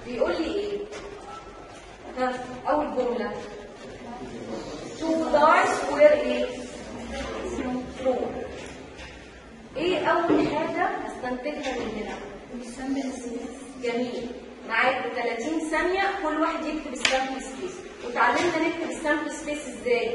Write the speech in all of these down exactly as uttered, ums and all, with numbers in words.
بيقول لي ايه؟ ها اول جمله two dice were ايه؟ four. ايه اول حاجه هستنتجها من هنا؟ السامبل سبيس. جميل. معاك ثلاثين ثانيه كل واحد يكتب السامبل سبيس. وتعلمنا نكتب السامبل سبيس ازاي؟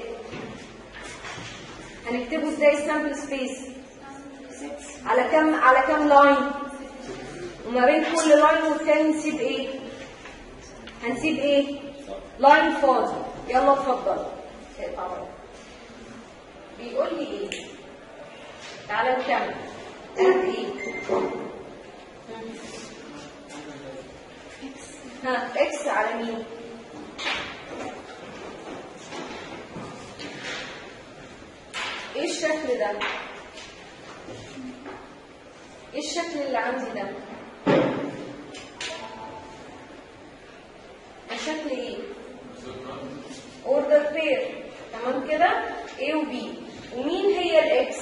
هنكتبه ازاي السامبل سبيس؟ على كم على كم لاين؟ وما بين كل لاين والتاني نسيب ايه؟ هنسيب ايه؟ لاين فاضي. يلا اتفضل. بيقول لي ايه؟ تعالى نكمل. ايه؟ ها اكس على مين؟ ايه الشكل ده؟ ايه الشكل اللي عندي ده؟ الشكل ايه؟ اوردر بير. تمام كده؟ A و B. ومين هي الاكس؟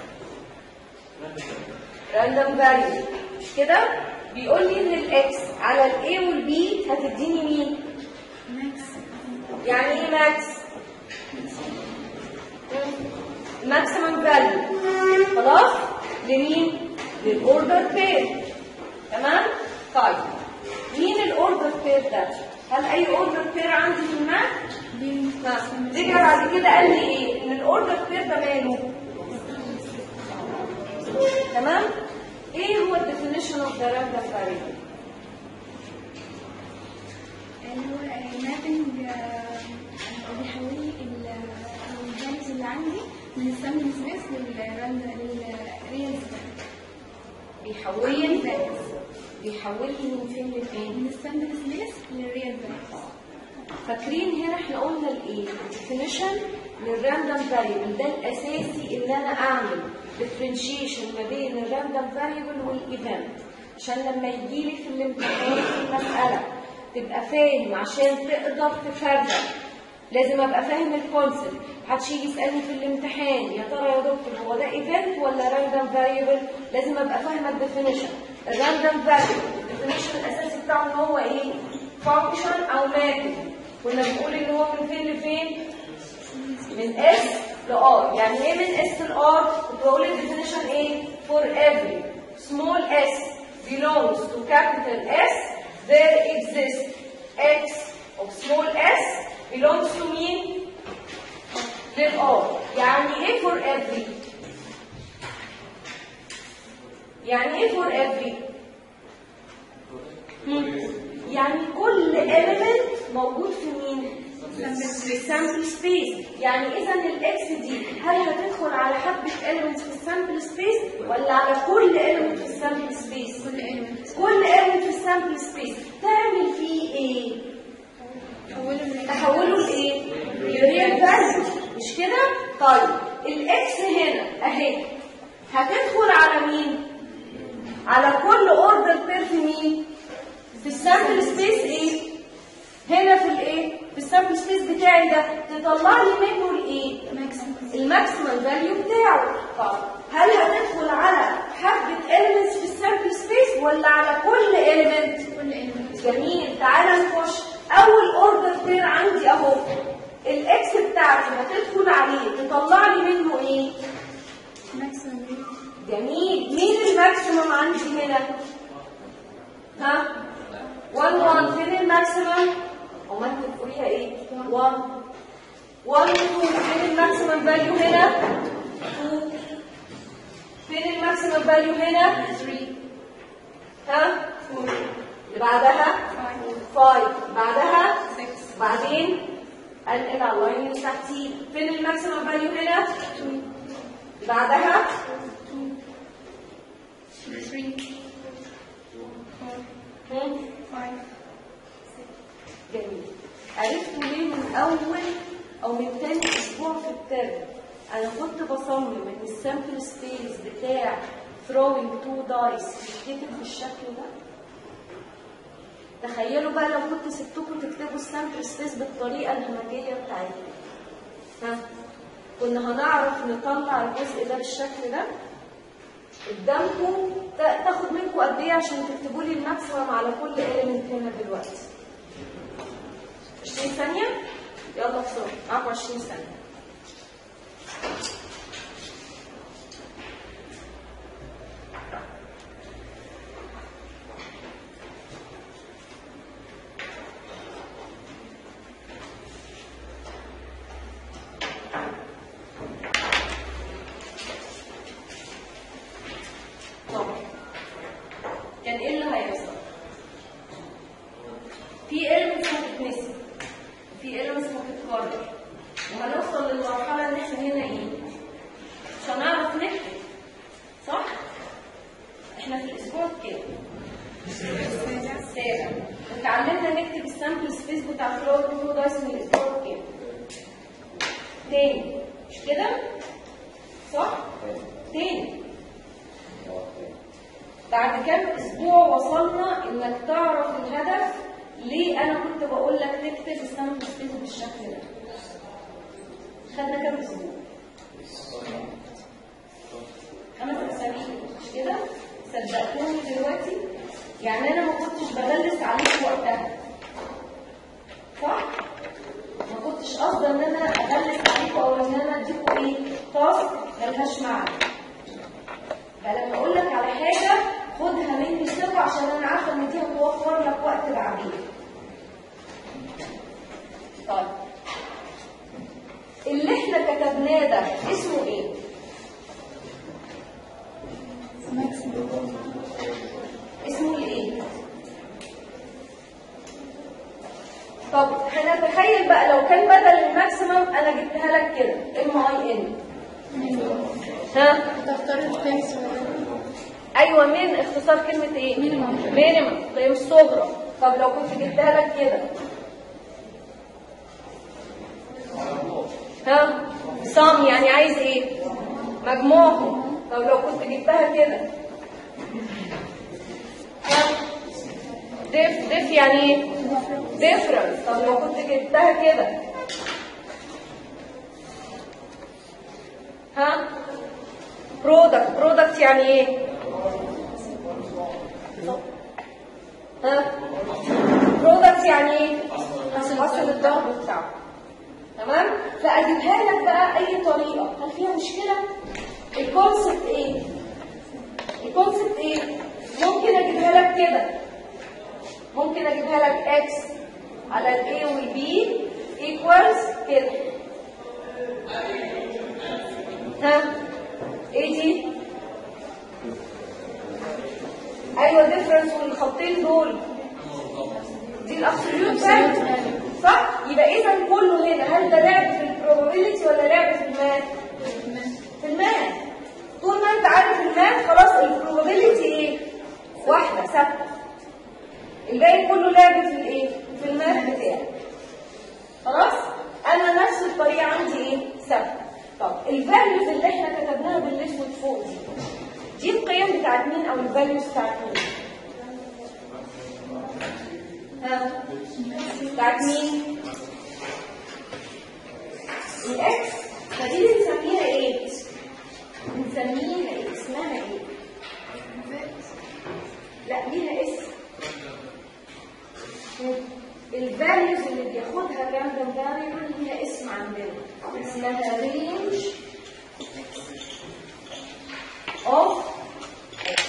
راندوم فاليو. مش كده؟ بيقول لي ان الاكس على الاي والبي هتديني مين؟ ماكس. يعني ايه ماكس؟ ماكسيمم فاليو. خلاص؟ لمين؟ للاوردر بير. تمام؟ طيب مين الاوردر بير ده؟ هل اي اوردر بير عندي في الماث؟ رجع بعد كده قال لي ايه؟ ان الاوردر بير ده ماله؟ تمام؟ ايه هو الديفينيشن اوف ذا راندوم فاريبل؟ اللي هو مابنج بيحول لي الفاليوز اللي عندي من السامبل سبيس للريال سبيس. بيحول لي بيحول لي من فين لفين؟ من السامبل سبيس للريال سبيس. فاكرين هنا احنا قلنا الايه؟ الديفينيشن للراندوم فاريبل ده الاساسي ان انا اعمل ديفرنشيشن ما بين الراندوم فاريبل والايفنت، عشان لما يجي لي في الامتحان في مساله تبقى فاهم. عشان تقدر تفرق لازم ابقى فاهم الكونسبت. محدش يجي يسالني في الامتحان يا ترى يا دكتور هو ده ايفنت ولا راندوم فاريبل؟ لازم ابقى فاهمه الديفينيشن. الراندوم فاريبل الديفينيشن الاساسي بتاعه ان هو ايه؟ فانكشن او ماثود. كنا بنقول ان هو من فين لفين؟ من اس لار. يعني ايه من اس لار؟ كنت بقول الديفينيشن ايه؟ for every small s belongs to capital S there exists x of small s belongs to مين؟ للار. يعني ايه for every؟ يعني ايه for every؟ يعني كل element موجود في مين؟ في السامبل سبيس. يعني اذا الاكس دي هل هتدخل على حبه element في السامبل سبيس ولا على كل element في السامبل سبيس؟ كل element. كل element في السامبل سبيس. تعمل فيه ايه؟ تحوله لايه؟ لريال فاليو. مش كده؟ طيب الاكس هنا اهي هتدخل على مين؟ على كل اوردر بير في مين؟ في السامبل سبيس ايه؟ هنا في الايه؟ في السامبل سبيس بتاعي ده تطلع لي منه الايه؟ الماكسيمم فاليو بتاعه. طب هل هتدخل على حبه elements في السامبل سبيس ولا على كل element؟ كل element. جميل. تعالى نخش. اول اوردر بير عندي اهو الاكس بتاعتي هتدخل عليه تطلع لي منه ايه؟ ماكسيمم. جميل. مين الماكسيمم عندي هنا؟ ها؟ واحد واحد. فين الماكسيمم؟ امال انتوا بتقوليها ايه؟ واحد واحد اتنين. فين الماكسيمم فاليو هنا؟ اتنين. فين الماكسيمم فاليو هنا؟ تلاتة. ها؟ اربعة. اللي بعدها؟ خمسة. بعدها؟ ستة. بعدين انقل على اللاين اللي تحتيه. فين الماكسيمم فاليو هنا؟ اتنين. بعدها؟ اتنين. تلاتة. هم؟ خمسة. جميل. عرفتوا ليه من اول او من تاني اسبوع في الترم انا كنت بصمم ان السامبل سبيس بتاع throwing two dice يتكتب بالشكل ده؟ تخيلوا بقى لو كنت سبتكم تكتبوا السامبل سبيس بالطريقه الهمجيه بتاعتكم. ها؟ كنا هنعرف نطلع الجزء ده بالشكل ده. قدامكم تاخد منكم قد ايه عشان تكتبوا لي الماكسيمم على كل element هنا دلوقتي؟ عشرين ثانية؟ يلا بسرعة، معاكم عشرين ثانية. كان ايه اللي هيحصل؟ في elements هتتنسي، في elements هتتكرر، وهنوصل للمرحلة ان احنا هنا ايه؟ مش هنعرف نكتب، صح؟ احنا في الاسبوع كام؟ السابع. اتعلمنا نكتب السامبل سبيس بتاع فلور برودايس من الاسبوع كام؟ تاني، مش كده؟ صح؟ تاني. بعد كام اسبوع وصلنا انك تعرف الهدف. ليه انا كنت بقول لك تكتب السامبل سبيس بالشكل ده؟ خدنا كام اسبوع؟ خمس اسابيع، مش كده؟ صدقتوني دلوقتي؟ يعني انا ما كنتش بغلس عليكم وقتها، صح؟ ما كنتش قصدي ان انا اغلس عليكم او ان انا اديكم ايه؟ تاسك ملهاش معنى. فلما اقول لك على حاجه خدها مني ثقه عشان انا عارفه ان دي هتوفر لك وقت بعدين. طيب اللي احنا كتبناه ده اسمه ايه؟ اسمه الايه؟ طب هنتخيل بقى لو كان بدل الماكسيمم انا جبتها لك كده ام اي ان. ها؟ تختار القيم. ايوه، من اختصار كلمه ايه؟ مينيمم. مينيمم، قيم صغرى. طب لو كنت جبتها لك كده ها؟ صام يعني عايز ايه؟ مجموعهم. طب لو كنت جبتها كده ها؟ ديف ديف يعني ايه؟ ديفرنس. طب لو كنت جبتها كده ها؟ برودكت. برودكت يعني ايه؟ ها؟ برودكت يعني ايه؟ حاصل الضرب بتاعه. تمام؟ فاجيبها لك بقى اي طريقه، هل فيها مشكله؟ الكونسبت ايه؟ الكونسبت ايه؟ ممكن اجيبها لك كده، ممكن اجيبها لك اكس على الاي والبي ايكوالز كده. ها؟ ايه دي؟ ايوه ديفرنس، والخطين دول دي الابسوليوت فاليو، صح؟ يبقى اذا كله هنا هل ده لعب في البروبابيلتي ولا لعب في الماث؟ في الماث. طول ما انت عارف الماث خلاص البروبابيلتي ايه؟ واحده ثابته. الباقي كله لعب في الايه؟ في الماث بتاعك. خلاص؟ انا نفس الطريقه عندي ايه؟ ثابته. طب الفاليوز اللي احنا كتبناها بالاسود فوق دي دي القيم بتاعت مين او الفاليوز بتاعت مين؟ ها؟ بتاعت مين؟ الاكس. فدي بنسميها ايه؟ بنسميها ايه؟ اسمها ايه؟ لا ليها اسم. الفاليوز اللي بياخدها راندوم فاريبل ليها اسم عندنا، اسمها رينج اوف اكس.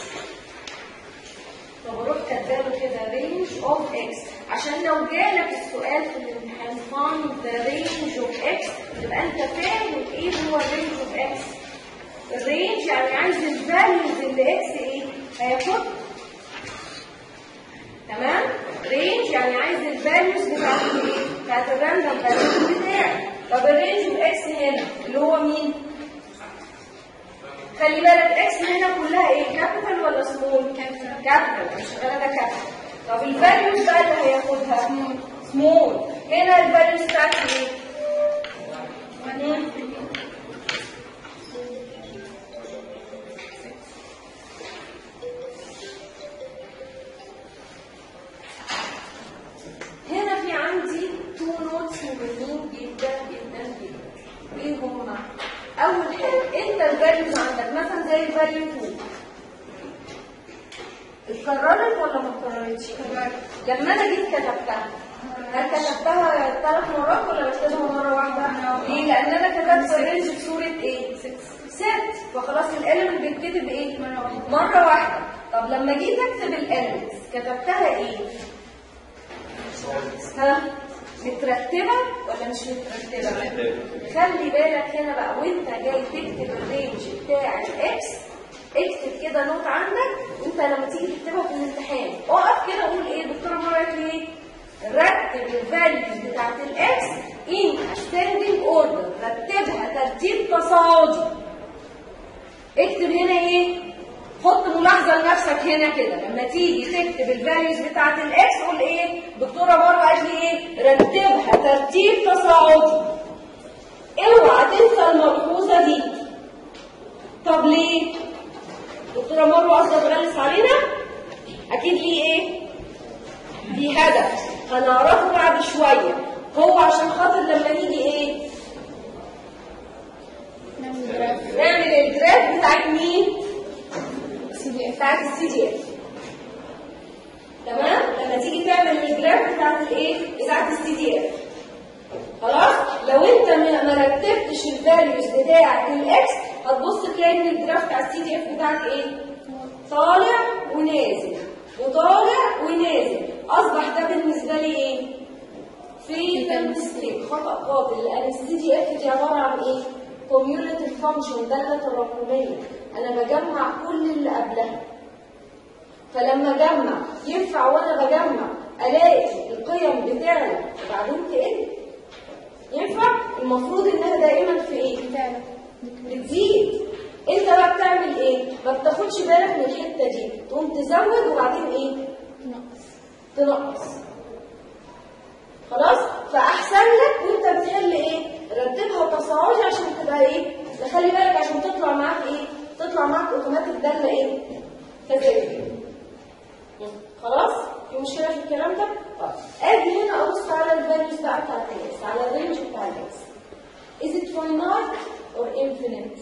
طب اروح كاتباله كده رينج اوف اكس عشان لو جالك السؤال في الامتحان find the range of x يبقى انت فاهم ايه هو الرينج اوف اكس. الرينج يعني عايز الفاليوز اللي اكس ايه هياخدها. تمام؟ رينج يعني عايز الفاليوز بتاعت ايه؟ بتاعت الراندوم فاليوز بتاعي. طب الرينج اوف اكس هنا اللي هو مين؟ خلي بالك اكس هنا كلها ايه؟ كابيتال ولا سمول؟ كابيتال. مش شغاله ده كابيتال. طب الفاليوز بقى اللي هياخدها سمول. هنا الفاليوز بتاعت ايه؟ هنا في عندي تو نوتس مهمين جدا جدا جدا. ايه هما؟ اول حاجه انت الفاليوز عندك مثلا زي الفاليو اتنين اتكررت ولا ما اتكررتش؟ لما انا جيت كتبتها هل كتبتها ثلاث مرات ولا بكتبها مره واحده؟ ليه؟ لان انا كتبت رينج بصوره ايه؟ ست، فخلاص الاليمنت بيتكتب ايه؟ مره واحده مره واحده. طب لما جيت اكتب الاليمنتس كتبتها ايه؟ ها؟ مترتبه ولا مش مترتبه؟ خلي بالك هنا بقى وانت جاي تكتب الرينج بتاع الاكس اكتب كده نوت عندك، وانت لما تيجي تكتبها في الامتحان اقف كده قول ايه؟ الدكتوره مره قالت لي ايه؟ رتب الفاليوز بتاعت الاكس ان ascending اوردر، رتبها ترتيب تصاعدي. اكتب هنا ايه؟ حط ملاحظه لنفسك هنا كده لما تيجي تكتب الفاليوز بتاعت الاكس قول ايه؟ دكتوره مره قالت لي ايه؟ رتبها ترتيب تصاعدي. اوعى تنسى الملحوظه دي. طب ليه؟ دكتوره مروه قصدها تغلس علينا؟ اكيد ليه ايه؟ دي هدف هنعرفه بعد شويه. هو عشان خاطر لما نيجي ايه؟ نعمل الجراف بتاعت مين؟ بتاعت السي دي اف. تمام؟ لما تيجي تعمل الجراف بتاعت الايه؟ بتاعت السي دي اف. خلاص؟ لو انت ما رتبتش الفاليوز بتاعت الاكس هتبص تلاقي ان الجراف بتاع السي دي اف بتاعك ايه؟ طالع ونازل وطالع ونازل. اصبح ده بالنسبه لي ايه؟ فيتال ميستيك، خطا قاتل، لان السي دي اف دي عباره عن ايه؟ كوميوليتيف فانكشن، داله تراكميه. انا بجمع كل اللي قبلها. فلما اجمع ينفع وانا بجمع الاقي القيم بتاعنا وبعدين تقل؟ ينفع؟ المفروض انها دائما في ايه؟ بتزيد. انت بقى بتعمل ايه؟ ما بتاخدش بالك من الحته دي، تقوم تزود وبعدين ايه؟ تنقص تنقص. خلاص؟ فاحسن لك وانت بتحل ايه؟ رتبها تصاعدي عشان تبقى ايه؟ خلي بالك عشان تطلع معاك ايه؟ تطلع معاك اوتوماتيك داله ايه؟ كذلك. خلاص؟ في مشكله في الكلام ده؟ طيب اجي هنا ابص على الفاليوز بقى بتاعت الاكس، على الرينج بتاع الاكس. Is it finite or infinite؟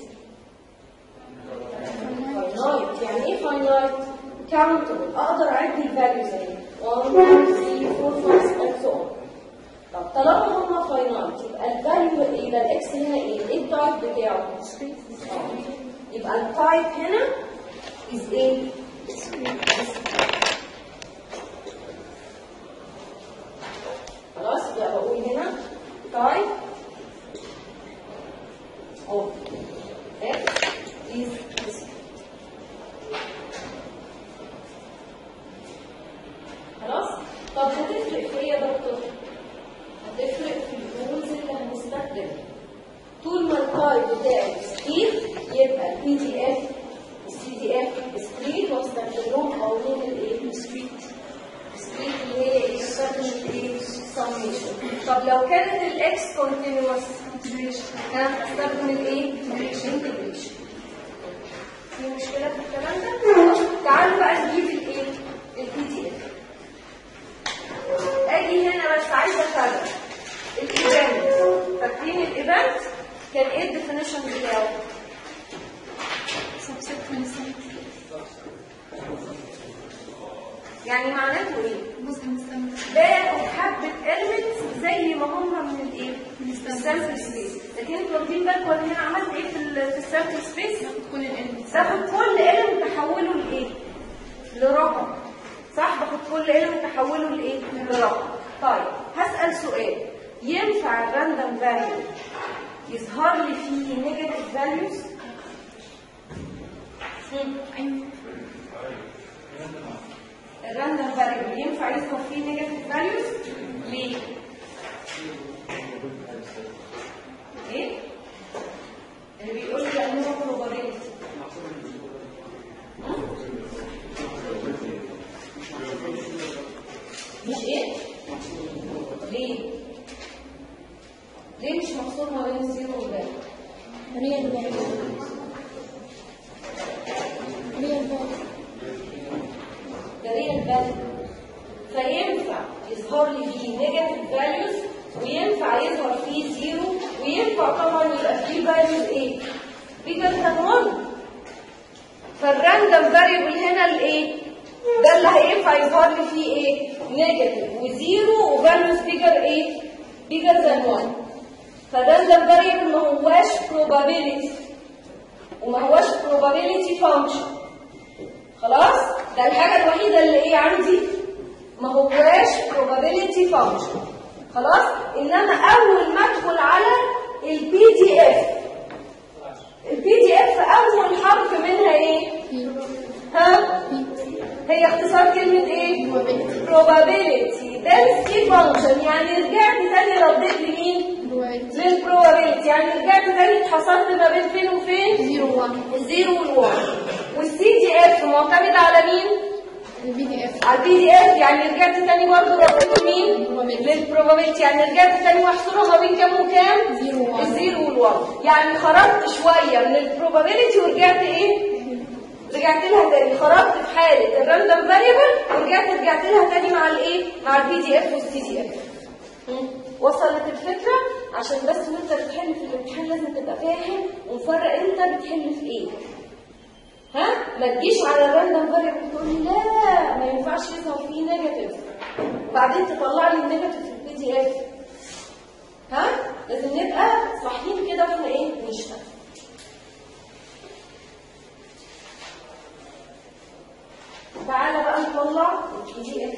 finite. يعني ايه finite؟ countable. اقدر اعد الفاليوز اهي واحد اثنين ثلاثة أربعة خمسة and so on. طب طالما هما finite يبقى الفاليو يبقى الاكس هنا ايه؟ ايه التايب بتاعه؟ يبقى التايب هنا is ايه؟ خلاص يبقى بقول هنا type of x is discrete. خلاص؟ طب هتفرق في ايه يا دكتور؟ هتفرق في الرولز اللي هنستخدمها. طول ما التايب بتاعي discrete يبقى البي دي اف السي دي اف discrete واستخدم لهم قانون الايه؟ discrete. discrete اللي هي ايه؟ استخدم الايه؟ summation. طب لو كانت الاكس continuous انا هستخدم الايه؟ integration. في مشكله في الكلام ده؟ تعالوا بقى نجيب الايه؟ البي دي اف. اجي هنا بس عايزه افرق الايفنت. فاكرين الايفنت كان ايه الديفينيشن بتاعه؟ يعني معناته ايه؟ جزء من السامبل. باخد حبه elements زي ما هم من الايه؟ من السامبل سبيس. لكن انتوا واخدين بالكم ان انا عملت ايه في السامبل سبيس؟ باخد كل الاليمنتس. باخد كل element احوله لايه؟ لرقم. صح؟ باخد كل element احوله لايه؟ لرقم. طيب هسأل سؤال، ينفع الراندوم فاليو يظهر لي فيه نيجاتيف فاليوز؟ ايوه. الراندوم فاليو ينفع يظهر فيه نيجاتيف فاليوز؟ ليه؟ ايه؟ اللي بيقول لي لانه probability. مش ايه؟ ليه؟ ليه مش محصور ما بين الزيرو والباقي؟ ريال فاليو. ريال فاليو. ده ريال فاليو. فينفع يظهر لي فيه نيجاتيف فاليوز وينفع يظهر فيه زيرو وينفع طبعا يبقى فيه فاليوز ايه؟ بيجر ذان واحد. فالراندوم فاريبل هنا الايه؟ ده اللي هينفع يظهر لي فيه ايه؟ نيجاتيف وزيرو وفاليوز بيجر ايه؟ بيجر ذان واحد. فالراندوم فاريبل ما هواش probability وما هواش probability function. خلاص؟ ده الحاجة الوحيدة اللي ايه عندي؟ ما هواش probability function. خلاص؟ انما اول ما ادخل على البي دي اف البي دي اف اول حرف منها ايه؟ ها؟ هي اختصار كلمة ايه؟ probability density function. يعني رجعت تاني رديت لمين؟ للprobability. يعني رجعت تاني اتحصلت ما بين فين وفين؟ زيرو وان. الزيرو والوان. والسي دي اف معتمد على مين؟ البي دي اف. على البي دي اف. يعني رجعت تاني برضه رديت لمين؟ للprobability. يعني رجعت تاني واحصرها ما بين كام وكام؟ زيرو وان. الزيرو والوان. يعني خرجت شوية من الprobability ورجعت ايه؟ رجعت لها تاني. خرجت في حالة الراندوم فاريبل ورجعت رجعت لها تاني مع الايه؟ مع البي دي اف والسي دي اف. وصلت الفكرة؟ عشان بس وانت بتحل في الامتحان لازم تبقى فاهم ومفرق انت بتحل في ايه. ها؟ ما تجيش على الراندوم فاريبل تقول لي لا ما ينفعش يظهر فيه نيجاتيف وبعدين تطلع لي النيجاتيف في البي دي اف. ها؟ لازم نبقى صاحيين كده واحنا ايه؟ نشتغل. تعالى بقى نطلع البي دي اف.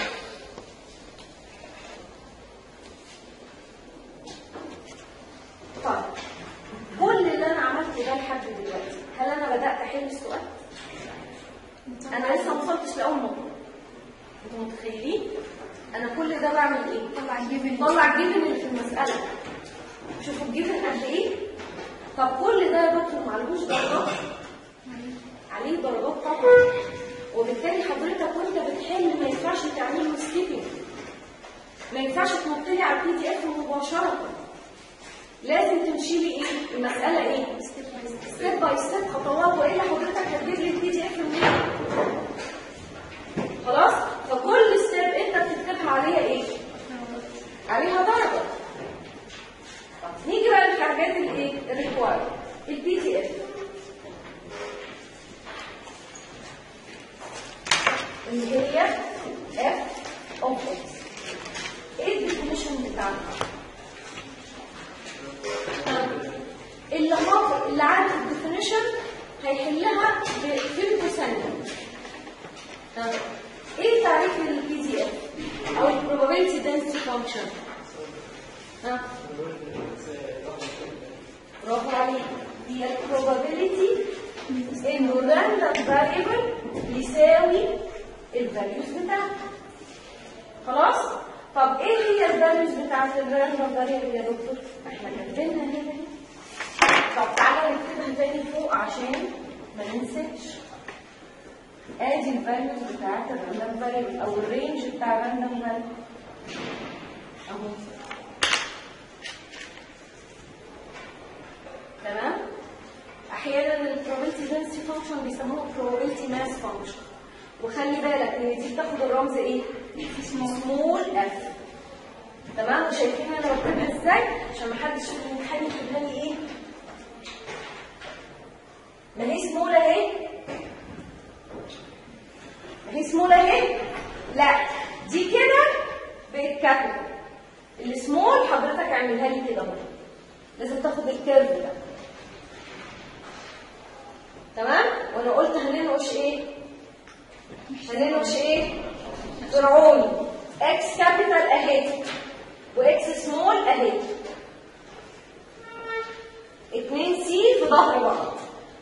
طيب كل اللي انا عملته ده لحد دلوقتي هل انا بدات احل السؤال؟ انا لسه ما وصلتش لاول نقطه. انتوا متخيلين؟ انا كل ده بعمل ايه؟ طلع جيفن. طلع جيفن اللي في المساله. شوفوا الجيفن قد ايه؟ طب كل ده يا دكتور معلوش درجات؟ عليه درجات طبعا. وبالتالي حضرتك وانت بتحل ما ينفعش تعمل له سكيبنج. ما ينفعش تنط لي على البي دي اف مباشره. لازم تمشي لي ايه؟ المساله ايه؟ ستيب باي ستيب خطوات والا حضرتك هتجيب لي البي دي اف منين؟ خلاص؟ فكل ستيب انت بتكتبها عليها ايه؟ عليها درجه. طب نيجي بقى للحاجات الايه؟ الريكوايرد. البي دي اف اللي هي اف اوف اكس. ايه الديفينيشن بتاعها؟ اللي حافظ اللي عارف الديفينيشن هيحلها في ثانيه. ايه تعريف البي دي اف او البروبابيلتي density فانكشن؟ ها برافو عليك. هي البروبابيلتي انه الراندوم فاريبل يساوي الفاليوز بتاعته. خلاص؟ طب ايه هي الفاليوز بتاعت الراندوم فاريبل يا دكتور؟ احنا كاتبينها هنا. طب تعالى نكتبها تاني فوق عشان ما ننساش. ادي الفاليوز بتاعت الراندوم فاريبل او الرينج بتاع الراندوم فاريبل اهو. تمام؟ احيانا البروبابيلتي density فانكشن بيسموها probability mass فانكشن. وخلي بالك ان دي بتاخد الرمز ايه؟ سمول اف. تمام؟ وشايفين انا بكتبها ازاي؟ عشان ما حدش في الامتحان يكتبها لي ايه؟ ما هي سمول اهي. ما هي سمول اهي؟ لا دي كده بقت كابيتال. السمول حضرتك اعملها لي كده برضه. لازم تاخد الكيرف ده. تمام؟ وانا قلت هننقش ايه؟ هننقش ايه؟ فرعوني. اكس كابيتال اهي واكس سمول اهي. اتنين سي في ظهر بعض.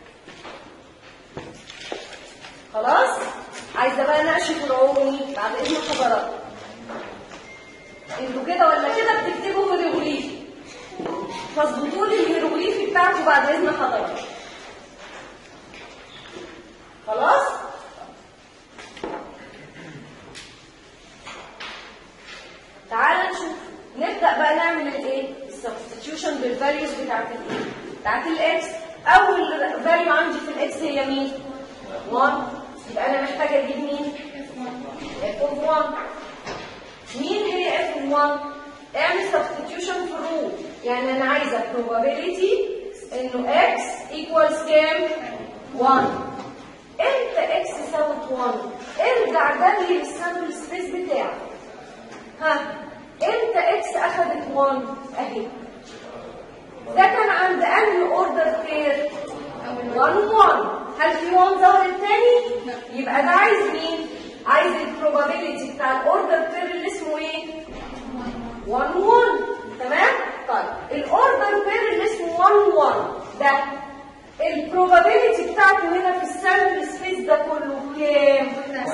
خلاص؟ عايزه بقى نقش فرعوني بعد اذن حضراتكم. انتوا كده ولا كده بتكتبوا هيروغليفي. فاظبطوا لي الهيروغليفي بتاعكم بعد اذن حضراتكم. خلاص؟ تعالى نشوف. نبدأ بقى نعمل الايه؟ السبستيتيوشن بالفاليوز بتاعت الايه؟ بتاعت الاكس. أول فاليو عندي في الاكس هي مين؟ واحد. يبقى أنا محتاجة أجيب مين؟ اف اوف واحد. مين هي اف اوف واحد؟ اعمل سبستيتيوشن في الرول. يعني أنا عايزة probability إنه x equals كام؟ واحد. امتى x ساوت واحد؟ ارجع جري للسامبل سبيس بتاعك. ها امتى اكس اخذت واحد اهي؟ ده كان عند انهي اوردر بير؟ واحد واحد. هل في واحد ظهر الثاني؟ يبقى ده عايز مين؟ عايز البروبابيلتي بتاع الاوردر بير اللي اسمه ايه؟ واحد واحد. تمام؟ طيب الاوردر بير اللي اسمه واحد واحد ده البروبابيلتي بتاعته هنا في السامبل سبيس ده كله كام؟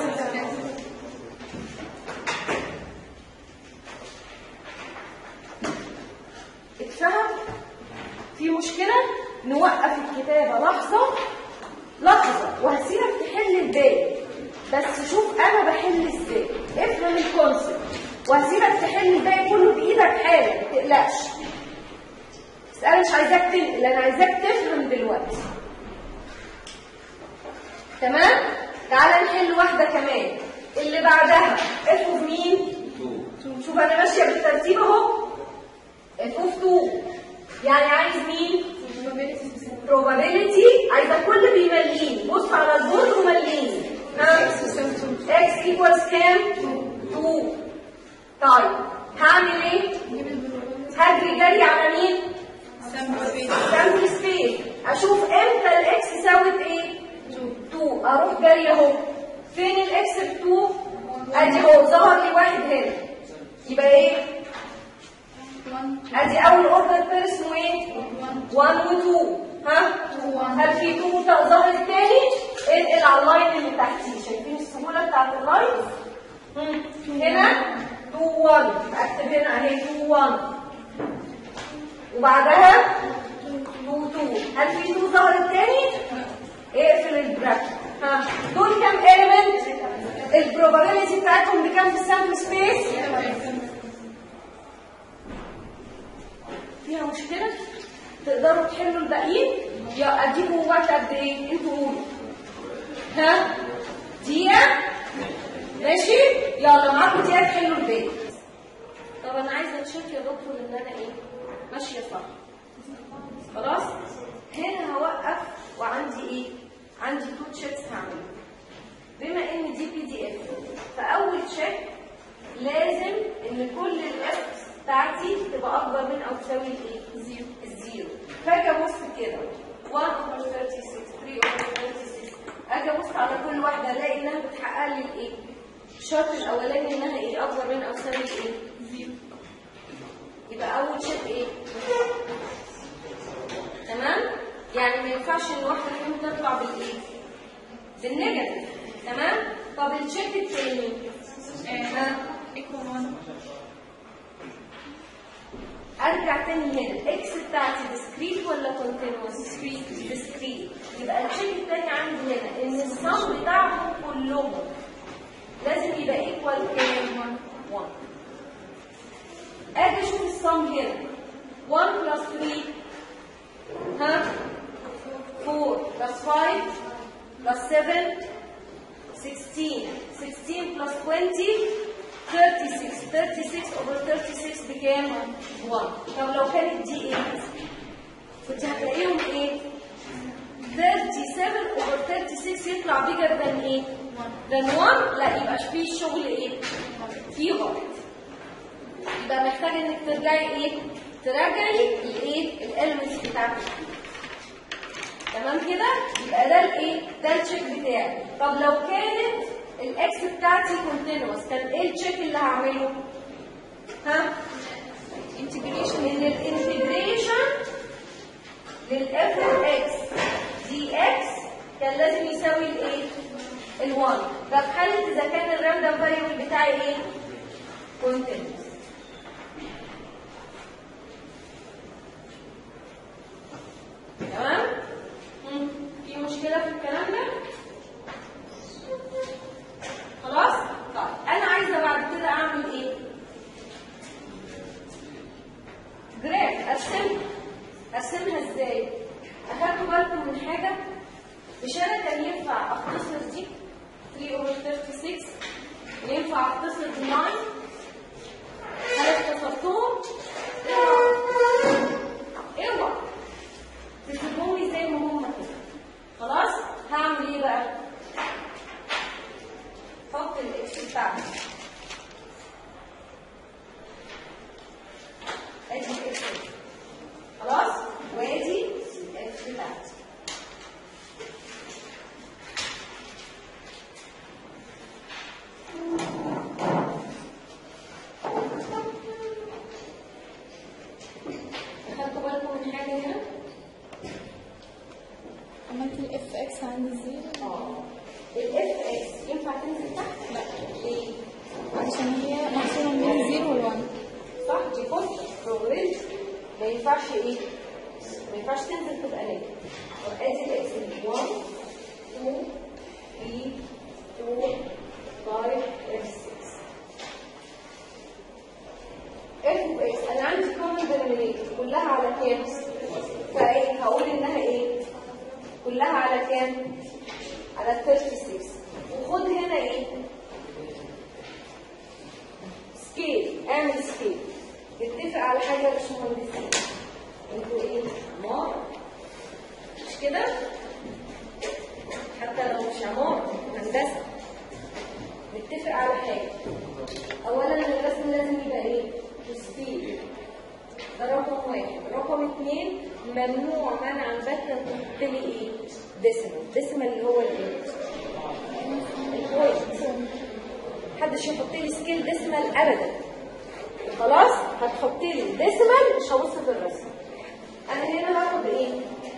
اتفهم؟ في مشكلة؟ نوقف الكتابة لحظة لحظة وهسيبك تحل الباقي، بس شوف أنا بحل إزاي. افهم الكونسيبت وهسيبك تحل الباقي كله بإيدك حالا، ما تقلقش. بس أنا مش عايزاك تنقل، أنا عايزاك تفهم دلوقتي. تمام؟ تعالى نحل واحدة كمان اللي بعدها. اف مين؟ شوف أنا ماشية بالترتيب أهو. اف اتنين يعني عايز مين؟ probability. عايزة كل بيمليني. بص على البورد ومليني. ها؟ x equals كام؟ اتنين. طيب هعمل ايه؟ هجري جري على مين؟ sample space. اشوف امتى الاكس ساوت ايه؟ اتنين. اروح جري اهو. فين الاكس ب اتنين؟ ادي اهو ظهر لي واحد هنا. يبقى ايه؟ ادي اول اوردر بير اسمه ايه؟ واحد و اتنين. ها؟ هل في اتنين ظهر الثاني؟ انقل على اللاين اللي تحتيه. شايفين السهوله بتاعت اللاين؟ هنا اتنين واحد. اكتب هنا اهي اتنين واحد. وبعدها اتنين اتنين. هل في اتنين ظهر الثاني؟ اقفل البراكت. ها دول كام element؟ البروبابيلتي بتاعتهم بكام في السامبل سبيس؟ فيها مشكلة؟ تقدروا تحلوا الباقيين؟ يا اديكم وقت قد ايه؟ انتوا قولوا. ها؟ دقيقة؟ ماشي؟ يلا معاكم دقيقة تحلوا الباقي. طب انا عايزة اتشيك يا دكتور ان انا ايه؟ ماشية صح. خلاص؟ هنا هوقف وعندي ايه؟ عندي تو تشيكس هعملها. بما ان دي بي دي اف فاول تشيك لازم ان كل الاف بتاعتي تبقى اكبر من او تساوي الايه؟ الزيرو. الزيرو. فاجي ابص كده واحد اوفر ستة وثلاثين، ثلاثة اوفر ستة وثلاثين. اجي ابص على كل واحده الاقي انها بتحقق لي الايه؟ الشرط الاولاني انها ايه؟ اكبر من او تساوي الايه؟ زيرو. يبقى اول تشيك ايه؟ تمام؟ يعني ما ينفعش ان واحده فيهم تطلع بالايه؟ بالنيجاتيف. تمام؟ طب التشيك الثاني ها ايكوال واحد. ارجع تاني هنا الاكس بتاعتي ديسكريت ولا كونتينوس؟ ديسكريت. ديسكريت. يبقى التشيك الثاني عندي هنا ان الصم بتاعهم كلهم لازم يبقى ايكوال كام؟ واحد. اجي اشوف الصم هنا واحد بلس ثلاثة ها أربعة بلس خمسة بلس سبعة ستاشر. ستاشر بلس عشرين ستة وثلاثين. ستة وثلاثين over ستة وثلاثين بكام؟ واحد. طب لو كانت دي ايه؟ كنت هتلاقيهم ايه؟ سبعة وثلاثين over ستة وثلاثين يطلع بيجر ذان ايه؟ ذان واحد. لا يبقى فيه الشغل ايه؟ فيه غلط. يبقى محتاج انك ترجعي ايه؟ تراجعي الايه؟ الاليمنتس بتاعتك. تمام كده؟ يبقى ده الايه؟ ده التشيك بتاعي. طب لو كانت الاكس بتاعتي كونتينوس كان ايه التشيك اللي هعمله؟ ها؟ انتجريشن. ان الانتجريشن للاف اكس دي اكس كان لازم يساوي الايه؟ الواحد. ده في حاله اذا كان الراندوم فاريبل بتاعي ايه؟ كونتينوس. تمام؟ في مشكله في الكلام ده؟ خلاص؟ طيب انا عايزه بعد كده اعمل ايه؟ جراف. ارسمها. ارسمها ازاي؟ اخدتوا بالكم من حاجه؟ مش انا كان ينفع اختصر دي ثلاثة over ستة وثلاثين، ينفع اختصر تسعة ان هي مقسومه من زيرو لواحد. صح، دي بوست بروبابيلتي ما ينفعش ايه؟ ما ينفعش تنزل تبقى نيجاتيف. ادي الاكس واحد اتنين تلاتة أربعة خمسة ستة. اف اكس انا عندي كومن دينومينيتور كلها على كام؟ فايه هقول انها ايه؟ كلها على كام؟ على ستة وثلاثين. وخد هنا ايه؟ سكيل، اعمل سكيل. نتفق على حاجه يا باشمهندسين. انتوا ايه؟ عمار مش كده؟ حتى لو مش عمار هندسه. نتفق على حاجه. اولا الرسم لازم يبقى ايه؟ سكيل. ده رقم واحد. رقم اثنين ممنوع منعا باتا تحط لي ايه؟ ديسيمال. ديسيمال اللي هو الايه؟ البوينت. محدش يحط لي سكيل ديسيمال ابدا. خلاص؟ هتحط لي ديسيمال مش هبص في الرسم. انا هنا هاخد ايه؟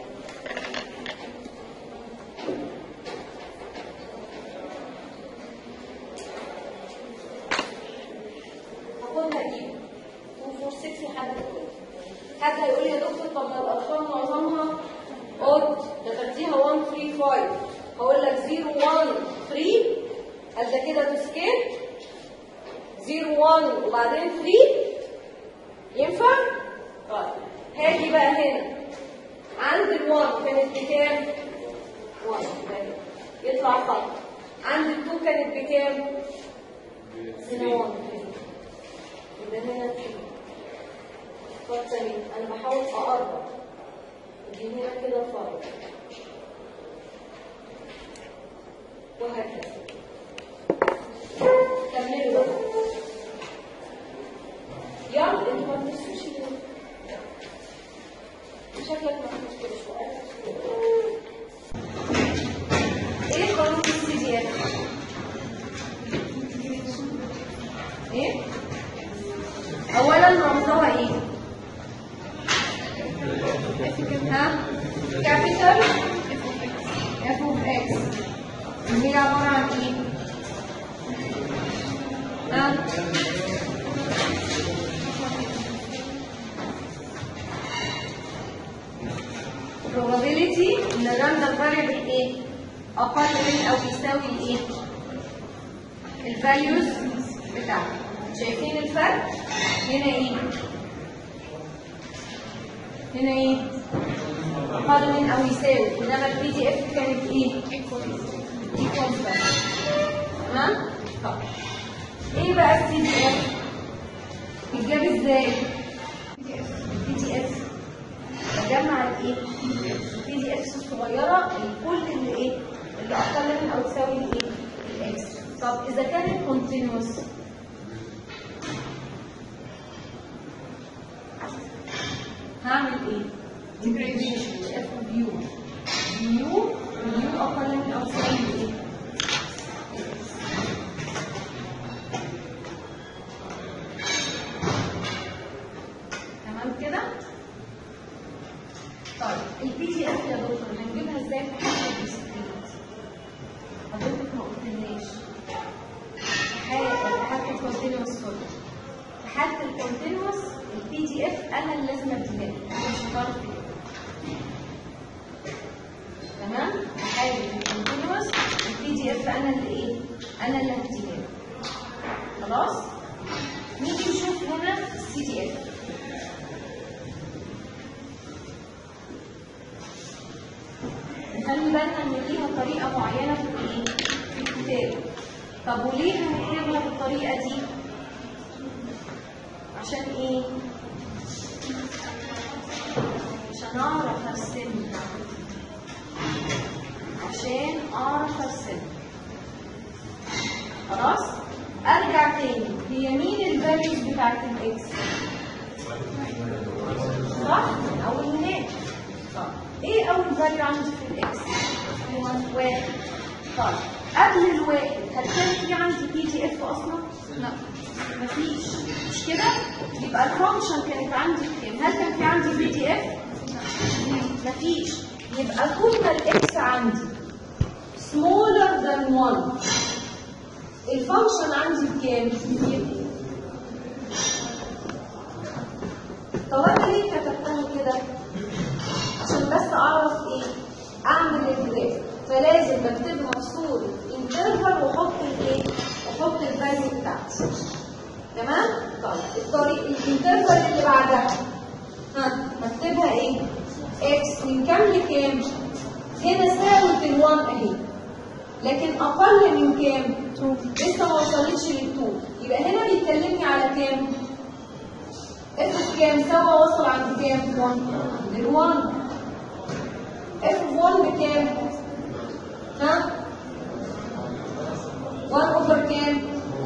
هاخدها ايه؟ اتنين أربعة ستة لحد دلوقتي. حد هيقول لي يا دكتور طب ما الارقام معظمها قلت ده تديها واحد تلاتة خمسة. هقول لك صفر واحد تلاتة هل ده كده تو سكيل؟ صفر واحد وبعدين تلاتة ينفع؟ طيب هاجي بقى هنا عند ال1 كانت بكام؟ واحد يطلع خط. عند ال2 كانت بكام؟ هنا واحد يبقى هنا ثلاثة. خط ثاني انا بحاول اقرب ودي هنا كده فرق وهكذا. كملوا بقى. يلا انتوا ما تنسوش شكلك ما تنسوش شويه. ايه قانون السي دي اف؟ ايه؟ اولا رمزها ايه؟ ها؟ كابيتال اف اوف اكس اللي هي عباره عن ايه؟ ها؟ probability ان الراندم فاريبل ايه؟ اقل من او يساوي الايه؟ الفاليوز بتاعته. شايفين الفرق؟ هنا ايه؟ هنا ايه؟ اقل من او يساوي، انما البي دي اف كانت ايه؟ ايكوال فاليو. تمام؟ طب ايه بقى السي دي اف؟ بيتجاب ازاي؟ البي دي اف بجمع الايه؟ البي دي اف الصغيره الكل اللي ايه؟ اللي اقل من او تساوي الايه؟ الاكس. طب اذا كانت كونتينوس هعمل ايه؟ انتجريشن اف فيو فيو فيو اقل من او تساوي ايه؟ تمام كده؟ طيب البي دي اف يا دكتور هنجيبها ازاي في حاله الديسكريت؟ حضرتك ما قلتلناش. في حاله الكونتينوس فولد. في حاله الكونتينوس البي دي اف انا اللي لازم اديها لك، مش هتعرف كده. تمام؟ في حاله الكونتينوس البي دي اف انا اللي ايه؟ انا اللي هديها لك. خلاص؟ نيجي نشوف هنا السي دي اف. خلي بالنا ان ليها طريقه معينه في الايه؟ في الكتاب. طب وليه هنكتبها بالطريقه دي؟ عشان ايه؟ عشان اعرف ارسمها. عشان اعرف ارسمها. خلاص؟ ارجع تاني، هي مين الفاليوز بتاعت الاكس؟ صح؟ او هناك. صح. ايه اول فاليو عندي في الاكس؟ واحد. طيب قبل الواحد هل كان في عندي بي دي اف اصلا؟ لا مفيش. مش كده؟ يبقى الفانكشن كانت عندي بكام؟ هل كان في عندي بي دي اف؟ مفيش. يبقى طول ما الاكس عندي smaller than واحد الفانكشن عندي بكام؟ طب انا ليه كتبتها كده؟ عشان بس اعرف ايه؟ اعمل الجراف، فلازم بكتبها في صوره انترفال واحط الايه؟ واحط الفاليو بتاعتي. تمام؟ طيب الطريق الانترفال اللي بعدها ها هكتبها ايه؟ اكس من كام لكام؟ هنا ساوت الواحد اهي، لكن اقل من كام؟ لسه ما وصلتش للاتنين، يبقى هنا بيكلمني على كام؟ اف كام؟ سوا وصل عند كام؟ واحد. الواحد اف واحد بكام؟ ها؟ واحد اوفر كام؟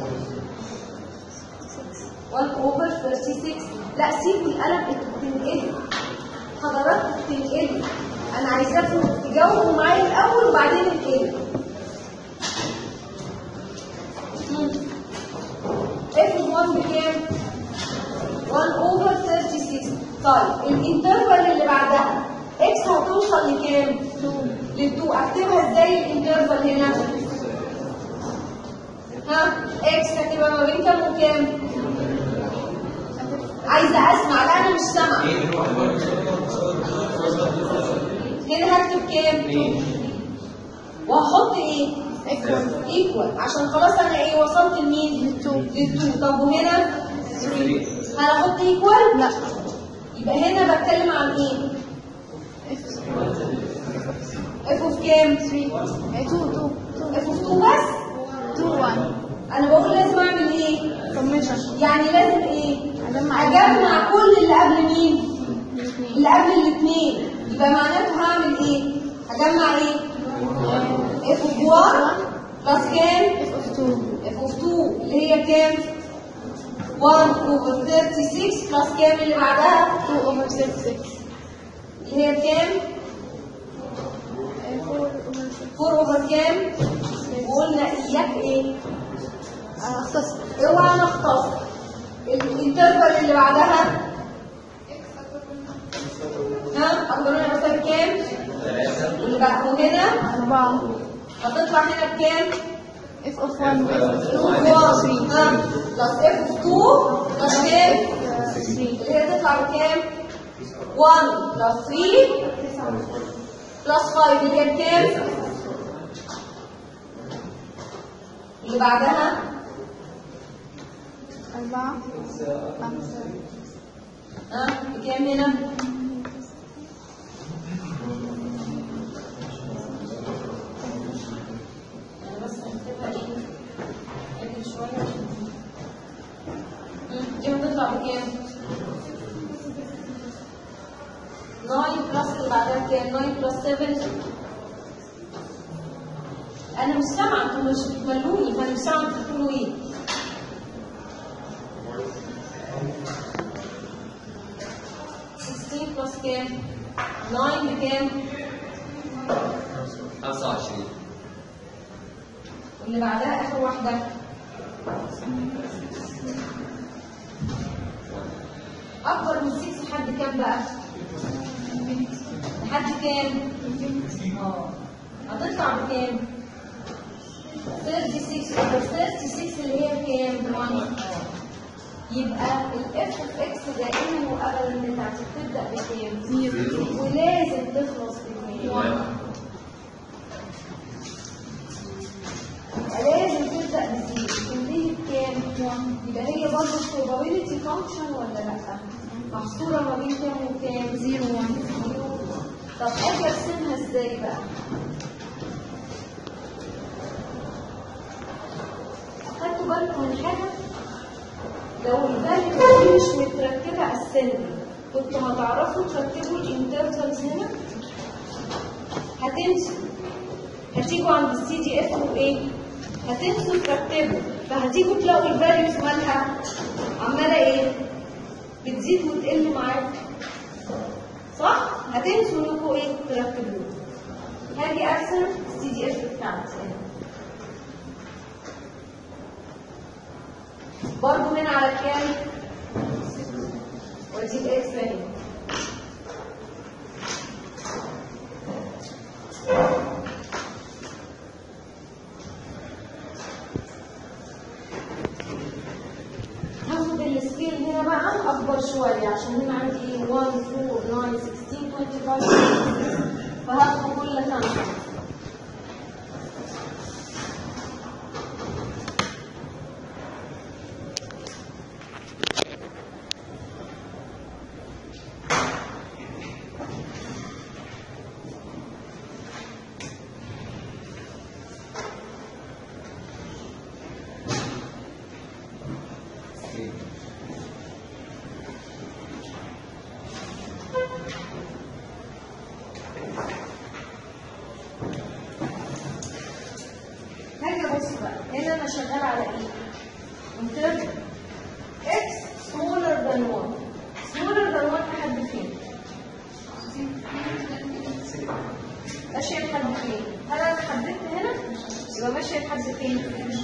واحد اوفر ستة وثلاثين. لا سيبوا القلم بتنقلي حضراتكم بتنقلي، انا عايزاكم تجاوبوا معايا الاول وبعدين انقلي. اف واحد بكام؟ واحد اوفر ستة وثلاثين. طيب الانترفال اللي بعدها اكس هتوصل لكام؟ لل2. اكتبها ازاي الانترفال هنا؟ ها اكس هتبقى ما بين كام وكام؟ عايزه اسمع، لا انا مش سامعه. هنا هكتب كام؟ وهحط ايه؟ ايكوال. ايكوال عشان خلاص انا ايه وصلت لمين؟ للاتنين. طب وهنا؟ هنحط ايكوال؟ لا. يبقى هنا بتكلم عن ايه؟ اف اوف كام؟ اتنين. اف اوف اتنين بس؟ اتنين واحد. انا بقول لازم اعمل ايه؟ سمشن. يعني لازم ايه؟ اجمع كل اللي قبل مين؟ اللي قبل الاثنين. يبقى معناته هعمل ايه؟ هجمع ايه؟ اف اوف واحد بلس كام؟ اف اوف اتنين. اف اوف اتنين اللي هي كام؟ واحد اوفر ستة وثلاثين بلس كام اللي بعدها؟ اتنين اوفر ستة وستين اللي هي كام؟ أربعة اوفر كام؟ وقلنا اياك ايه؟ اختصر. اوعى نختصر. الانترفال اللي بعدها ها اكبر منها بتساوي كام؟ اللي بعده هنا أربعة. هتطلع هنا بكام؟ اف اوف واحد اتنين ها بلس اف اوف اتنين بلس كام؟ اللي هي تطلع بكام؟ واحد بلس تلاتة بلس خمسة اللي هي بكام؟ اللي بعدها أربعة خمسة. ها بكام هنا؟ أنا بس هكتبها إيه؟ أجل شوية. دي هتطلع بكام؟ تسعة بلس اللي بعدها كام؟ تسعة بلس سبعة. أنا مش سامعة، أنتوا مش بتملوني، فأنا مش سامعة أنتوا بتقولوا إيه؟ ستاشر بلس كام؟ تسعة بكام؟ خمسة وعشرين. واللي بعدها آخر واحدة أكبر من ستة لحد كام بقى؟ لحد كام؟ اه هتطلع بكام؟ ستة وثلاثين over ستة وثلاثين اللي هي كام؟ واحد. يبقى الاف اوف اكس دائما وابدا بتاعتي بتبدا بكام؟ زيرو. ولازم تخلص بكام؟ واحد. يبقى لازم تبدا بزيرو تنتهي بكام؟ واحد. يبقى هي برضه probability function ولا لا؟ محصوره ما بين كام وكام؟ زيرو واحد. طب اجي ارسمها ازاي بقى؟ خدتوا بالكم من حاجه؟ لو الفاليو دي مش متركبه اسندنج كنتوا هتعرفوا تركبوا الانترفالز هنا؟ هتنسوا. هتيجوا عند السي دي اف وايه؟ هتنسوا ترتبوا، فهتيجوا تلاقوا الفاليوز مالها عماله ايه؟ بتزيد وتقل معاكم. صح؟ هتنسوا انكم ايه؟ ترتبوه. هاجي ارسم السي دي اف بتاعتي هنا. برضه هنا على كام؟ ودي الاكس اهي. هاخد السكيل هنا بقى اكبر شويه عشان هنا عندي واحد أربعة تسعة ستاشر خمستاشر فهاخد كل خمسه. هاجي بص بقى هنا انا شغال على ايه؟ قلت لك x smaller than one smaller than one لحد فين؟ ماشية لحد فين؟ هل انا حددت هنا؟ يبقى ماشية لحد فين؟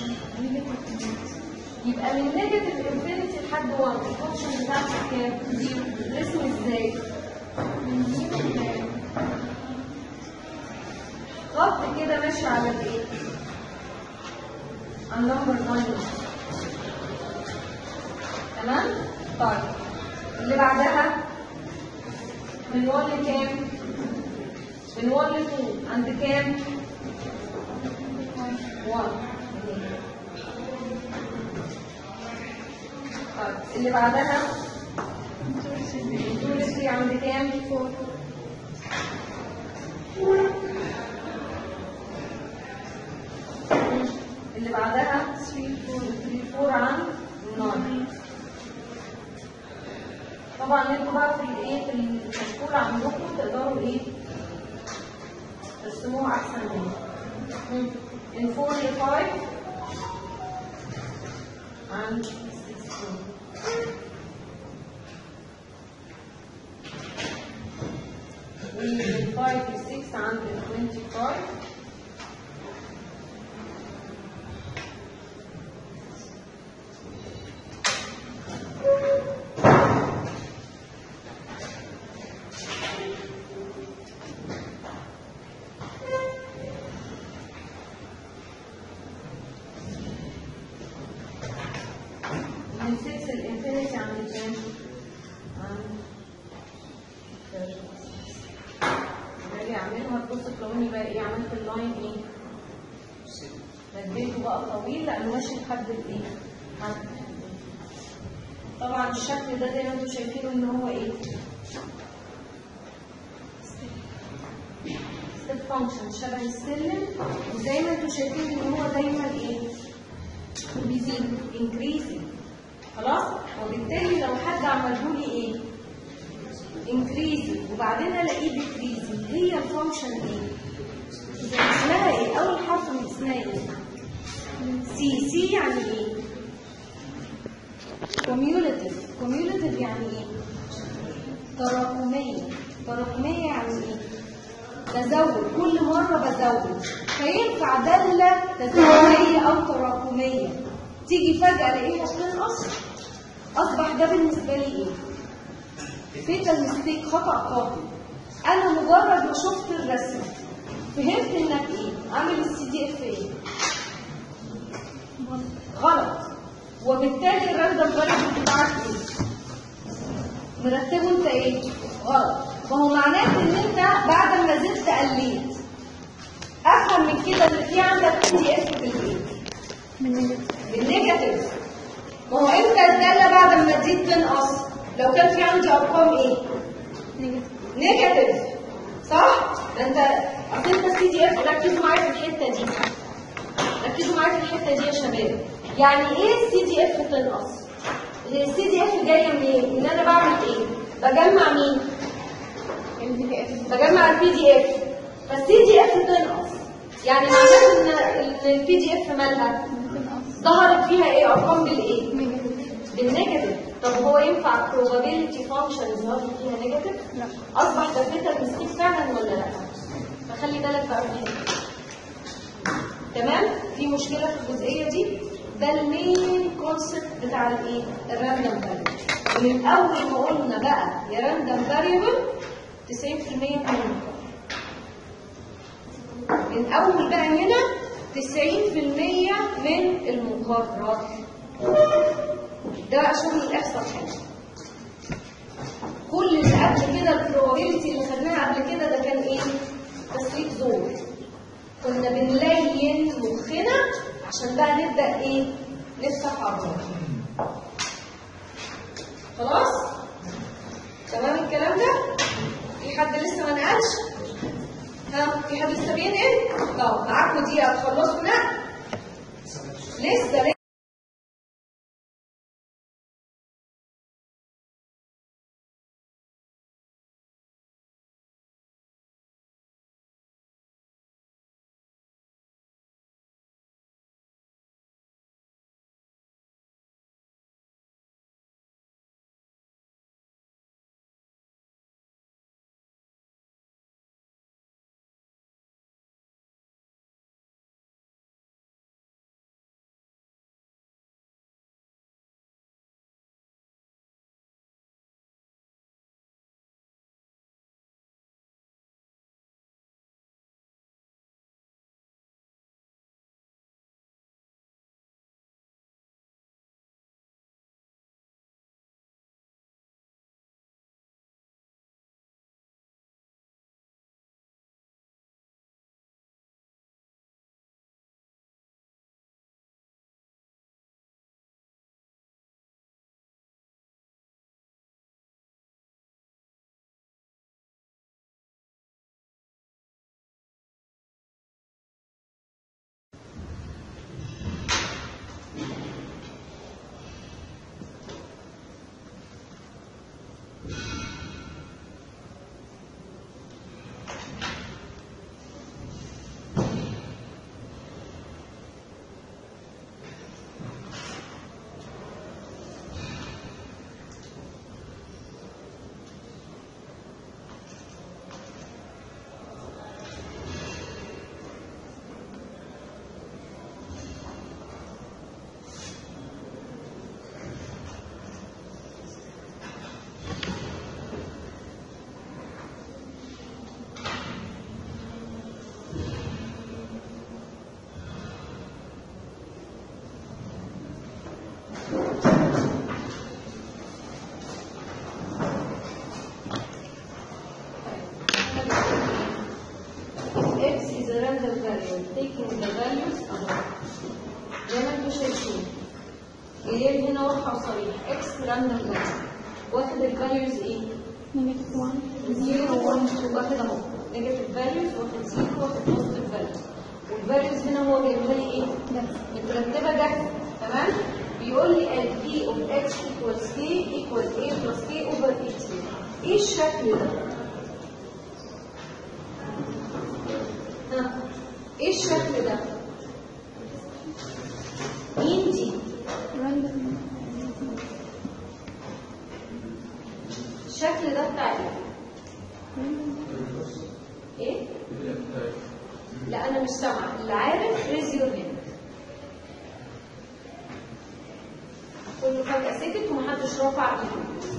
يبقى من نيجاتيف انفينيتي لحد واحد الفانكشن بتاعتك كام؟ زيرو. الاسم ازاي؟ خط كده ماشي على الايه؟ على النمبر تسعة. تمام؟ طيب اللي بعدها من واحد لكام؟ من واحد ل اتنين عند كام؟ واحد. طيب اللي بعدها اتنين ل تلاتة عند كام؟ أربعة. اللي بعدها تلاتة أربعة عند تسعة. طبعا انتوا بقى في الايه في الكشكول عندكم تقدروا ايه ترسموها احسن مني. من أربعة ل خمسة عند ستاشر. ومن خمسة ل ستة عند خمسة وعشرين. من ستة الانفينيتي عند كام؟ عند باجي اعملها تبص تلاقوني بقى ايه عملت اللاين ايه؟ مديته بقى طويل لانه ماشي لحد الايه؟ طبعا الشكل ده زي ما انتم شايفينه ان هو ايه؟ ستيب فانكشن شبه السلم وزي ما انتم شايفين ان هو دايما ايه؟ بيزيد انكريزنج. خلاص؟ وبالتالي لو حد عمله لي ايه؟ انكريزنج وبعدين الاقيه ديكريزنج هي الفانكشن ايه؟ اسمها ايه؟ اول حرف من اسمها ايه؟ سي. سي يعني ايه؟ كوميوليتيف. كوميوليتيف يعني ايه؟ تراكمية. تراكمية يعني ايه؟ تزود، كل مرة بزود. فينفع دالة تزاوجية أو تراكمية تيجي فجأة الاقيها بتنقص. أصبح ده بالنسبة لي ايه؟ فيتال ميستيك، خطأ قاتل. أنا مجرد ما شفت الرسم فهمت إنك ايه؟ عامل السي دي اف ايه؟ غلط. وبالتالي الراندوم فاريبل بتاعك ايه؟ مرتبه انت ايه؟ غلط. فهو معناه ان انت بعد ما زدت قليت. افهم من كده ان في عندك بي دي اف في البيت بالنيجاتيف. ما هو امتى الداله بعد ما تزيد تنقص؟ لو كان في عندي ارقام ايه؟ نيجاتيف. صح؟ ده انت اصل انت السي دي اف ركزوا معايا في الحته دي. ركزوا معايا في الحته دي يا شباب. يعني ايه السي دي اف تنقص؟ السي دي اف جايه منين؟ ان انا بعمل ايه؟ بجمع مين؟ البي دي اف. بجمع البي دي اف. فالسي دي اف تنقص. يعني معناه ان البي دي اف مالها؟ ظهرت فيها ايه؟ ارقام بالايه؟ بالنيجاتيف. طب هو ينفع probability function يظهر فيها نيجاتيف؟ لا. اصبح ده فيتال ميستيك فعلا ولا لا؟ فخلي بالك بقى من هنا. تمام؟ في مشكله في الجزئيه دي. ده المين كونسبت بتاع الايه؟ الراندوم فاريبل. ومن اول ما قلنا بقى يا راندوم فاريبل تسعين في المية منه. من اول بقى هنا تسعين في المية من المقرر. ده بقى شغل الاحصاء الحالي. كل اللي قبل كده البروبابيلتي اللي خدناها قبل كده ده كان ايه؟ تسليك زور. كنا بنلين مخنا عشان بقى نبدا ايه؟ نفتح ابواب. خلاص؟ تمام الكلام ده؟ في حد لسه ما نقلش؟ ها؟ في حد لسه بينقل؟ طب معاكم دقيقه تخلصوا نقل؟ لسه لسه taking the values above. زي ما انتم شايفين جايين هنا واضحه وصريحه اكس راندوم فاليوز واخد الفاليوز ايه؟ نيجاتيف واحد زيرو واحد واخد اهو نيجاتيف فاليوز واخد زيرو واخد بوزيتيف فاليوز والفاليوز هنا هو جايبها لي ايه؟ مترتبه جاهزه تمام؟ بيقول لي ال v of x equals k equals a plus k over eighteen. ايه الشكل ده؟ ها ايه الشكل ده؟ مين دي؟ الشكل ده بتاع ايه؟ ايه؟ لا انا مش سامعه، اللي عارف ريز يور هاند. كله فجأة سكت ومحدش رافع ايده.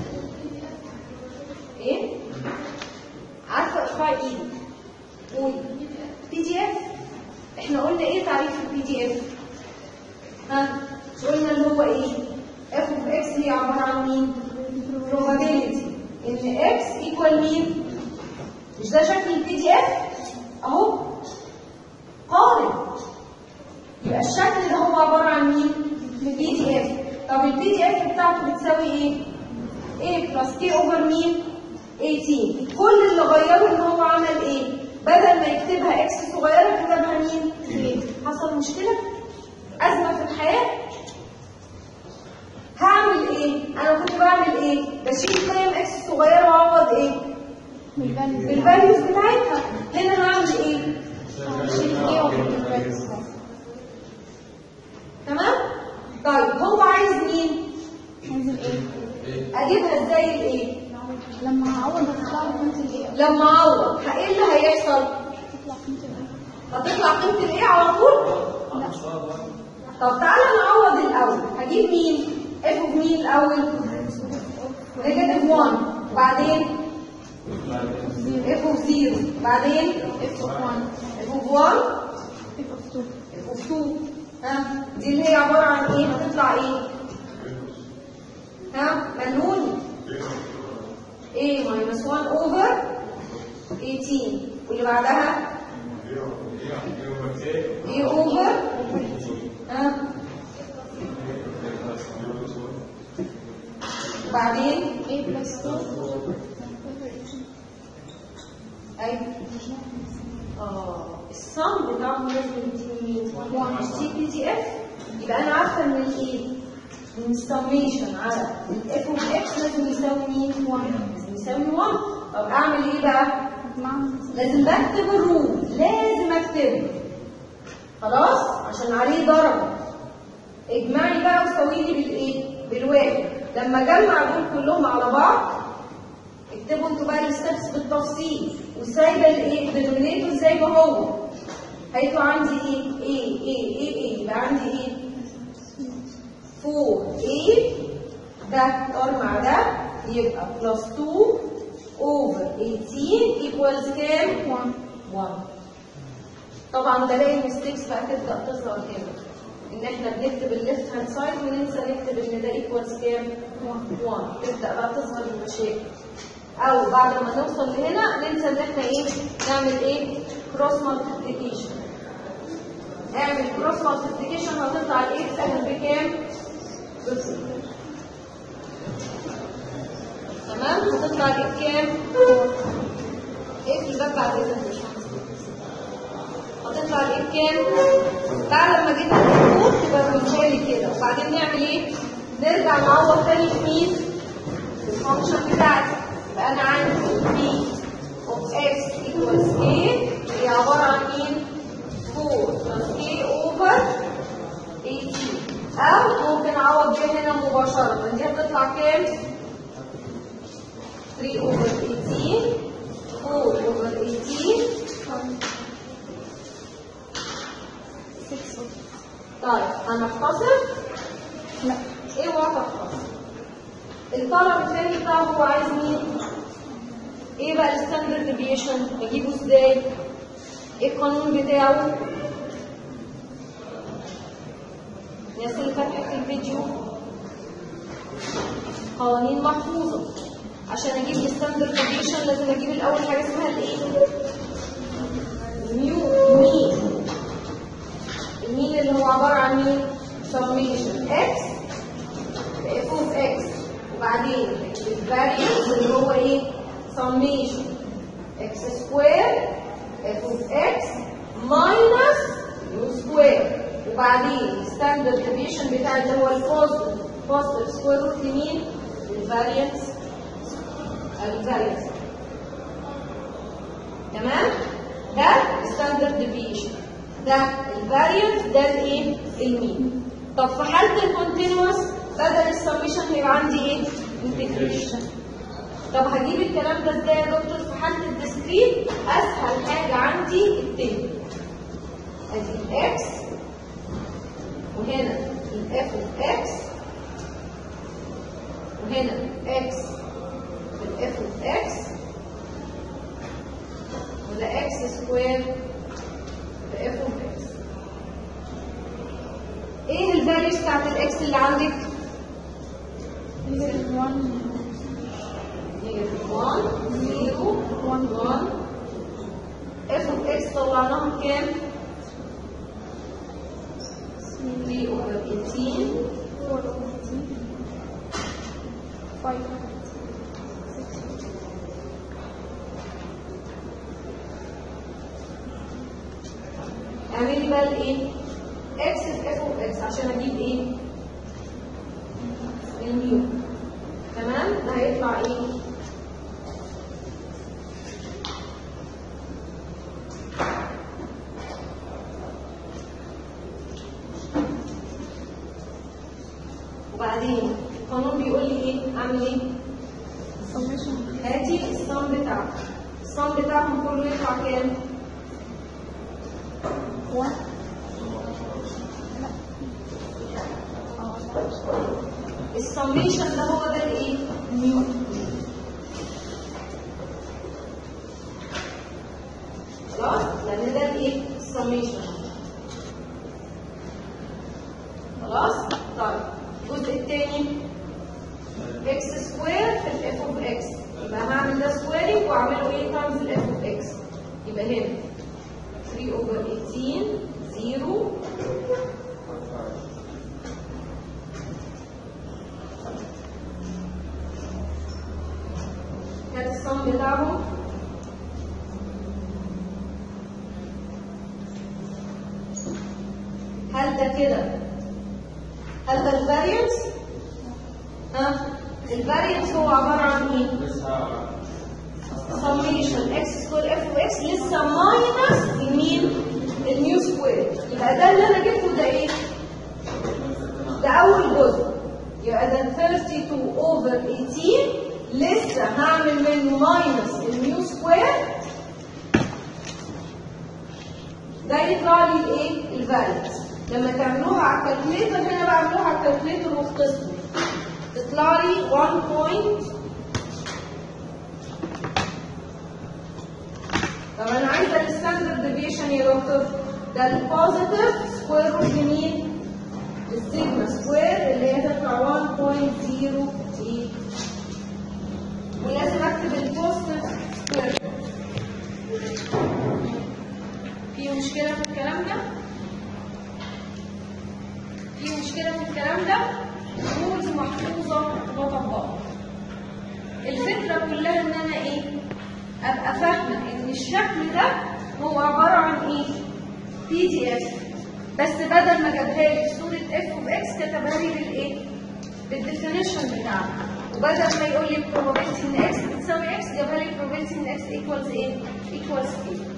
ايه؟ عارفه ارفعي ايدك. قولي بي دي اف. احنا قلنا ايه تعريف البي دي اف؟ ها؟ قلنا اللي هو ايه؟ اف اوف اكس هي عباره عن مين؟ probability ان اكس ايكوال مين؟ مش ده شكل البي دي اف؟ اهو قارن. يبقى الشكل ده هو عباره عن مين؟ البي دي اف. طب البي دي اف بتاعته بتساوي ايه؟ A بلس كي اوفر مين؟ ثمانية عشر. كل اللي غيره ان هو عمل ايه؟ بدل ما يكتبها اكس صغيره كتبها مين؟ اثنين. حصل مشكله؟ ازمه في الحياه؟ هعمل ايه؟ انا كنت بعمل ايه؟ بشيل قيم اكس صغيره واعوض ايه؟ بالفاليوز بتاعتها. هنا هعمل ايه؟ هشيل ايه وبالفاليوز. تمام؟ طيب هو عايز مين؟ عايز الايه؟ اجيبها ازاي الايه؟ لما اعوض هتطلع لي قيمه الايه؟ لما اعوض ايه اللي هيحصل؟ هتطلع قيمه الايه؟ هتطلع قيمه الايه على طول؟ لا. طب تعالى نعوض الاول. هجيب مين؟ اف اوف مين الاول؟ نيجاتيف واحد. بعدين اف اوف صفر. بعدين اف اوف واحد. اف اوف واحد. اف اوف اتنين. اف اوف اتنين. ها دي اللي هي عباره عن ايه؟ هتطلع ايه؟ خلوني A minus one over eighteen واللي بعدها A over ها وبعدين A plus two ايوه اه الصم بتاعهم لازم يديني مين؟ سي بي دي اف. يبقى انا عارفه ان الايه؟ من السميشن على الاف اوف اكس لازم يساوي مين؟ واحد. لازم يساوي واحد. طب اعمل ايه بقى؟ لازم بكتب الرول، لازم اكتبه خلاص عشان عليه ضرب. اجمعي بقى وساوي لي بالايه؟ بالواحد. لما اجمع دول كلهم على بعض اكتبوا انتوا بقى الستبس بالتفصيل وسايبه الايه؟ الدينومينيتور زي ما هو. هيطلع عندي ايه؟ ايه ايه ايه ايه يبقى عندي ايه؟ فور ايه ده طار مع ده يبقى بلس اتنين اوفر تمنتاشر ايكوالز كام؟ واحد. واحد. طبعا بلاقي المستيكس بقى تبدا تظهر هنا ان احنا بنكتب الليفت هاند سايد وننسى نكتب ان ده ايكوالز كام؟ واحد. تبدا بقى تظهر المشاكل. او بعد ما نوصل لهنا ننسى ان احنا ايه؟ نعمل ايه؟ كروس مالتيبليكيشن. اعمل كروس مالتيبليكيشن هتطلع الاكس اقل بكام؟ بصفر. تمام؟ هتطلع الاكس كام؟ اقفل الباب بعد اذنك مش هتطلع الاكس كام؟ بعد ما جيت الكود تبقى مثالي كده وبعدين نعمل ايه؟ نرجع نعوض تاني في مين؟ في الفانكشن بتاعتي. يبقى انا عندي بي اوف اكس ايكوالز ايه هي عباره عن مين؟ فور بلس ايه اوفر تمنتاشر. او ممكن اعوض بيها هنا مباشره. دي هتطلع كام؟ تلاتة اوفر تمنتاشر فور اوفر تمنتاشر. طيب هنختصر؟ لا. ايه هو هتختصر؟ الطلب الثاني بتاعه هو عايز مين؟ ايه بقى الستاندرد ديفيشن؟ بجيبه ازاي؟ ايه القانون بتاعه؟ الناس اللي فتحت الفيديو قوانين محفوظه. عشان اجيب الستاندرد ديفيشن لازم اجيب الاول حاجه اسمها الايه؟ ميو مين. المين اللي هو عباره عن مين؟ سميشن اكس اف اوف اكس وبعدين الفاريانس اللي هو ايه؟ سميشن اكس سكوير اف اوف اكس ماينس يو سكوير وبعدين الستاندرد ديفيشن بتاع اللي هو البوزيتيف بوزيتيف سكوير روت لمين؟ الفاريانس الفاريانس. تمام؟ ده الستاندرد ديفيشن، ده الفاريانس، ده الايه؟ المين. طب في حاله الكونتينوس بدل السميشن هيبقى عندي ايه؟ انتجريشن. طب هجيب الكلام ده ازاي يا دكتور؟ في حاله الديسكريت اسهل حاجه عندي التاني. ادي الاكس وهنا الاف اوف اكس وهنا اكس بالاف اوف اكس وده اكس سكوير باف اوف اكس. ايه الفاليوز بتاعت الاكس اللي عندك؟ نيجاتيف واحد نيجاتيف واحد صفر واحد. اف اوف اكس طلعناها بكام؟ تلاتة اوفر تمنتاشر فور اوفر تمنتاشر خمسة اعملي بقى الايه؟ اكس في اف اوف اكس عشان اجيب ايه؟ الميو. تمام؟ ده هيطلع ايه؟ وبعدين القانون بيقول لي ايه؟ اعمل ايه؟ سميشن هاتي الصم بتاعهم. الصم بتاعهم كله يطلع كام؟ واحد. السميشن ده هو ده الايه؟ ميو. خلاص؟ لان ده الايه؟ السميشن. خلاص؟ طيب الجزء الثاني اكس سكوير في الاف اوف اكس، يبقى هعمل ده سكويرنج واعمله ايه تايمز الاف اوف اكس، يبقى هنا ثري اوفر ايتين زيرو هات الصم بتاعهم. هل ده كده هل ده الفاريانس؟ ها الفاريانس هو عباره عن ايه؟ سميشن اكس سكوير اف واكس لسه ماينس يمين النيو سكوير، يبقى ده اللي انا جبته ده ايه؟ ده اول جزء، يبقى ده ثيرتي تو اوفر ايتين لسه هعمل منه ماينس النيو سكوير، ده يطلع لي الايه؟ الفاريانس. لما تعملوها على الكالكوليتر هنا بعملوها على الكالكوليتر واختصروا تطلع لي واحد بوينت. طب انا عايزه الستاندرد ديفيشن يا دكتور، ده البوزيتيف سكوير روت يمين السيجما سكوير اللي هي تطلع واحد بوينت زيرو تي، ولازم اكتب البوزيتيف سكوير. في مشكله في الكلام ده؟ في مشكله في الكلام ده؟ رولز محفوظه بطبقها. الفكره كلها ان انا ايه؟ ابقى فاهمه ان الشكل ده هو عباره عن ايه؟ بي دي اف، بس بدل ما جابها لي صوره اف اوف اكس كتبها لي بالايه؟ بالديفينيشن بتاعها، وبدل ما يقول لي probability ان اكس بتساوي اكس جابها لي probability ان اكس ايكوالز ايه؟ ايكوالز ايه؟